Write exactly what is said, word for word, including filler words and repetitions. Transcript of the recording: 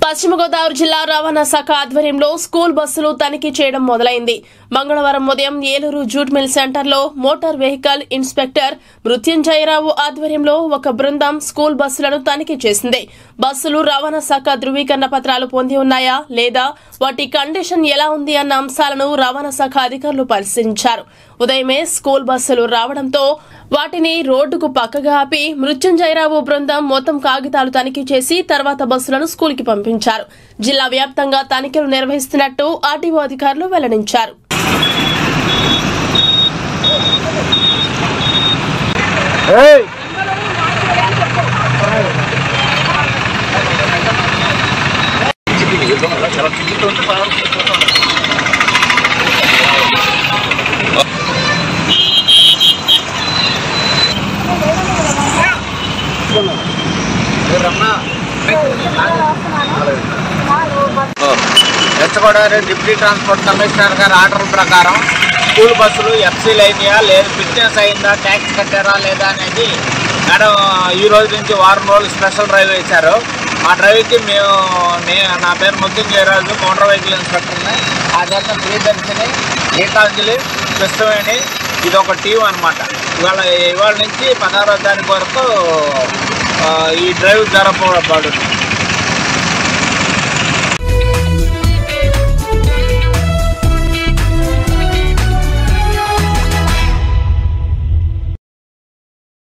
పశ్చిమ గోదావరి జిల్లా రవాణా శాఖ ఆధ్వర్యంలో స్కూల్ బస్సులు తనిఖీ చేయడం మొదలైంది. మంగళవారం ఉదయం ఏలూరు జూట్ మిల్ సెంటర్లో మోటార్ వెహికల్ ఇన్స్పెక్టర్ మృత్యుంజయరావు ఆధ్వర్యంలో ఒక బృందం స్కూల్ బస్సులను తనిఖీ చేసింది. బస్సులు రవాణా శాఖ ధృవీకరణ పత్రాలు పొంది ఉన్నాయా లేదా, వాటి కండిషన్ ఎలా ఉంది అన్న అంశాలను రవాణా శాఖ అధికారులు పరిశీలించారు. ఉదయమే స్కూల్ బస్సులు రావడంతో వాటిని రోడ్డుకు పక్కగా ఆపి మృత్యుంజయరావు బృందం మొత్తం కాగితాలు తనిఖీ చేసి తర్వాత బస్సులను స్కూల్ కి పంపించారు. జిల్లా వ్యాప్తంగా తనిఖీలు నిర్వహిస్తున్నట్టు ఆర్టీఓ అధికారులు వెల్లడించారు. West Godavari deputy transport commissioner గారి ఆర్డర్ ప్రకారం స్కూల్ బస్సులు ఎఫ్సీలు అయినాయా లేదా, ఫిట్నెస్ అయిందా, ట్యాక్స్ కట్టారా లేదా అనేది మేడం ఈ రోజు నుంచి వారం రోజులు స్పెషల్ డ్రైవ్ వేశారు. ఆ డ్రైవ్కి మేము నా పేరు మృత్యుంజయరాజు, మోటార్ వెహికల్ ఇన్స్పెక్టర్ని. ఆ చేత ప్రియదర్శిని, గీతాంజలి, కృష్ణవేణి, ఇది ఒక టీం అనమాట. ఇవాళ ఇవాళ నుంచి పదహారో తారీఖు వరకు ఈ డ్రైవ్ జరపబడుతుంది.